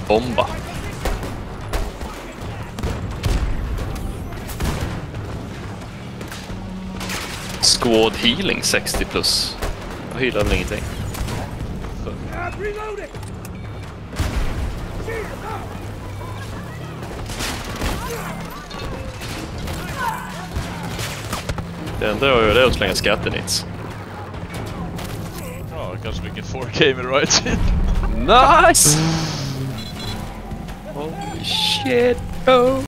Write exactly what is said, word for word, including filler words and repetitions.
Bomba. Squad healing sextio plus. Jag healar väl ingenting. Så. Det enda jag gör är att slänga skattenits. Ja, kanske vilken four K med Riot. Nice! Holy shit, bro!